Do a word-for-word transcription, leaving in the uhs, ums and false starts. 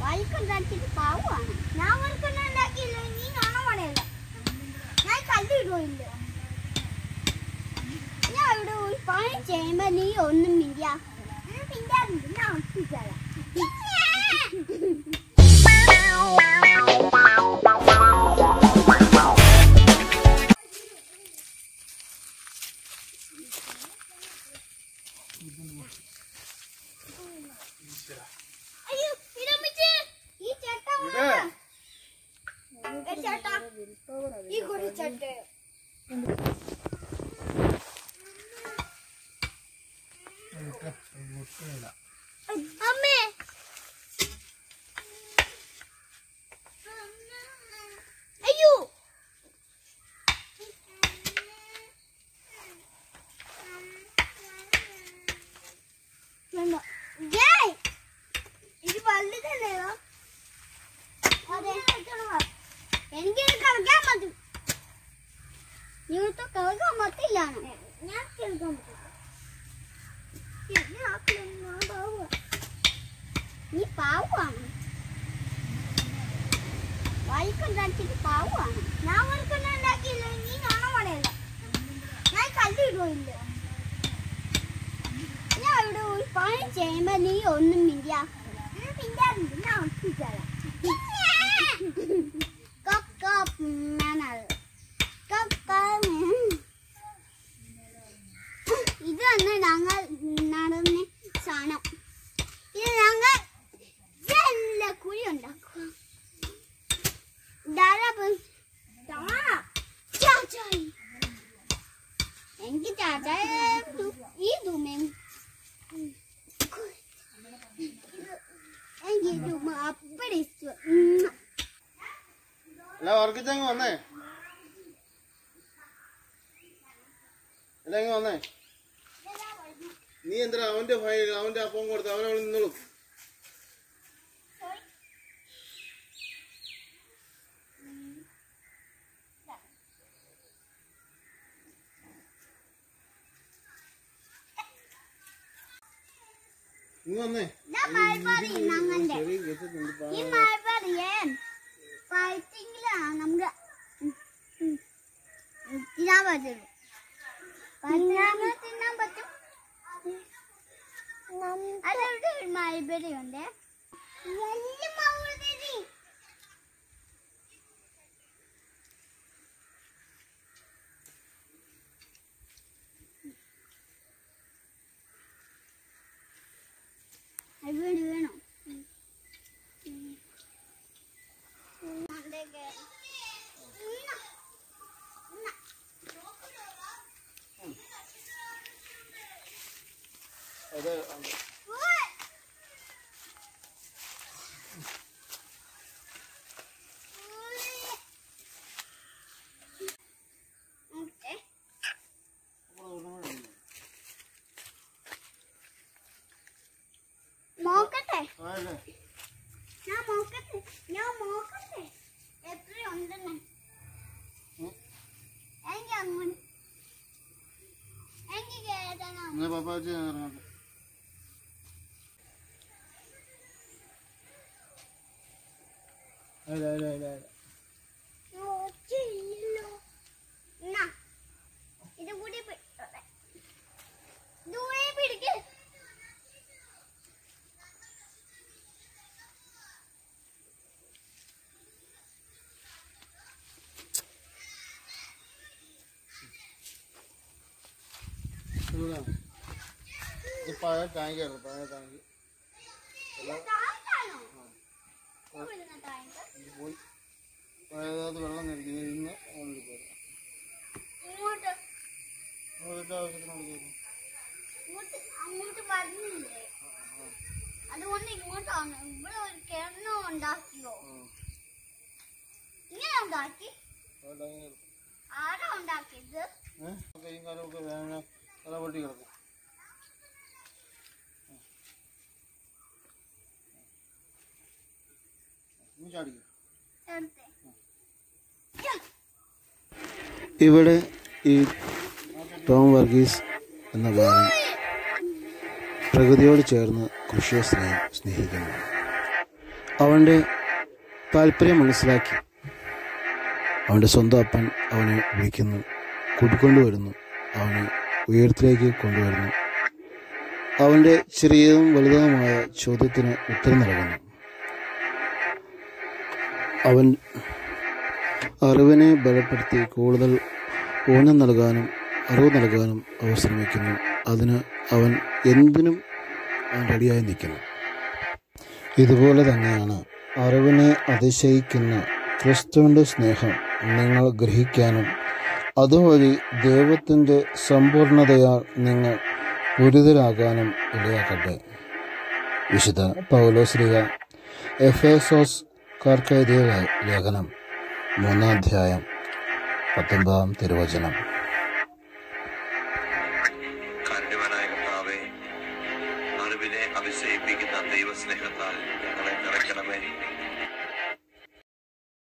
വഴിക്കുണ്ടാക്കിയിട്ട് പാവമാണ്. ഞാൻ വഴിക്കൊന്നും ഉണ്ടാക്കിയില്ല, നീ കാണാൻ പാടില്ല. ഞാൻ കല്ലിടുമില്ല. ഞാൻ ഇവിടെ ഒരു പണി ചെയ്യുമ്പോ നീ ഒന്നും മിണ്ടിയാ മിണ്ടാറുണ്ട്. ഞാൻ ഒപ്പിച്ചതാ. അമ്മേ അയ്യോ ഇത് വലുതന്നെയോ? എനിക്കിത് കളിക്കാൻ പറ്റും. നിങ്ങൾക്ക് കളിക്കാൻ പറ്റില്ല. ഞാൻ കളിക്കാൻ പറ്റില്ല. നീ പാവമാണ്. വഴിക്കുണ്ടാക്കിയിട്ട് പാവമാണ്. ഞാൻ വഴിക്കൊന്നും ഉണ്ടാക്കിയില്ല, നീ കാണാൻ പാടില്ല. ഞാൻ കല്ലിടുമില്ല. ഞാൻ ഇവിടെ ഒരു പണി ചെയ്യുമ്പോ നീ ഒന്നും മിണ്ടിയാ മിണ്ടാറുണ്ട്. ഞാൻ ഒപ്പിച്ചതാ. ഇത് തന്നെ ഞങ്ങൾ നടന്ന സാധനം. ഇത് ഞങ്ങൾ നല്ല കുഴി ഉണ്ടാക്കുക. എനിക്ക് ചാച്ചായ ഈ തുമ്മ എനിക്ക് തുമ്മ അപ്പടി ഇഷ്ടം. അല്ല വർക്കിച്ചങ്ങ് വന്നേ അല്ല വന്നേ. നീ എന്തിനാ അവന്റെ ഫയൽ അവന്റെ അപ്പം കൊടുത്ത് അവനവിടെ നിന്നോളും. നീ വന്നേ. ഈ മഴപറിയേ ഫൈറ്റിങ്ങിലാണ് നമുക്ക് തിന്നാൻ പറ്റുള്ളൂ. തിന്നാൻ പറ്റും. അതവിടെ ഒരു മഴപരി ഉണ്ട്. വലിയ മൗലി അവിടെ വേണോ? അതെ നോക്കട്ടെ ഞാൻ നോക്കട്ടെ ഞാൻ നോക്കട്ടെ എത്രയുണ്ടെന്ന്. എനിക്ക് അങ്ങനെ എനിക്ക് കേട്ടണം. പപ്പാച്ചി ഇറങ്ങട്ടെ. അല്ല അല്ല അല്ല അല്ല ഇത് കൂടി ദൂരെ പിടിക്ക്. പഴയ ടാങ്കായിരുന്നു പഴയ ടാങ്ക് പോയി. പഴയതായത് വെള്ളം നിറയ്ക്കുന്നത് ഇന്ന് ഓൾറെഡി പോയി. അങ്ങോട്ട് വരുന്നില്ലേ? അതുകൊണ്ട് ഇങ്ങോട്ടാണ്. ഇവിടെ ഒരു കിണോ ഉണ്ടാക്കിയോ? ഇങ്ങനെ ഉണ്ടാക്കി ആരാ ഉണ്ടാക്കിയത്? കൈയും കാലമൊക്കെ വേദന തല പൊട്ടി കിടക്കും. ഇവിടെ ഈ ടോം വർഗീസ് എന്ന ബാലൻ പ്രകൃതിയോട് ചേർന്ന് കൃഷിയെ സ്നേഹി സ്നേഹിക്കുന്നു അവൻ്റെ താല്പര്യം മനസ്സിലാക്കി അവൻ്റെ സ്വന്തം അപ്പൻ അവനെ വിളിക്കുന്നു, കൂട്ടിക്കൊണ്ടുവരുന്നു, അവനെ ഉയരത്തിലേക്ക് കൊണ്ടുവരുന്നു. അവൻ്റെ ചെറിയതും വലുതുമായ ചോദ്യത്തിന് ഉത്തരം നൽകുന്നു. അവൻ അറിവിനെ ബലപ്പെടുത്തി കൂടുതൽ ഊന്നൽ നൽകാനും അറിവ് നൽകാനും അവർ ശ്രമിക്കുന്നു. അതിന് അവൻ എന്തിനും അവൻ റെഡിയായി നിൽക്കുന്നു. ഇതുപോലെ തന്നെയാണ് അറിവിനെ അതിശയിക്കുന്ന ക്രിസ്തുവിൻ്റെ സ്നേഹം നിങ്ങൾ ഗ്രഹിക്കാനും അതുവഴി ദൈവത്തിൻ്റെ സമ്പൂർണതയാൽ നിങ്ങൾ പൂരിതരാകാനും ഇടയാക്കട്ടെ. വിശുദ്ധ പൗലോസ്ലീഹ എഫേസോസ്കാർക്കെഴുതിയ ലേഖനം മൂന്നാം അധ്യായം പത്തൊമ്പതാം തിരുവചനം. കാരുണ്യവാനായ കർത്താവേ, അറിവിനെ അതിശയിപ്പിക്കുന്ന ദൈവസ്നേഹത്താൽ ഞങ്ങളെ നിറയ്ക്കണമേ.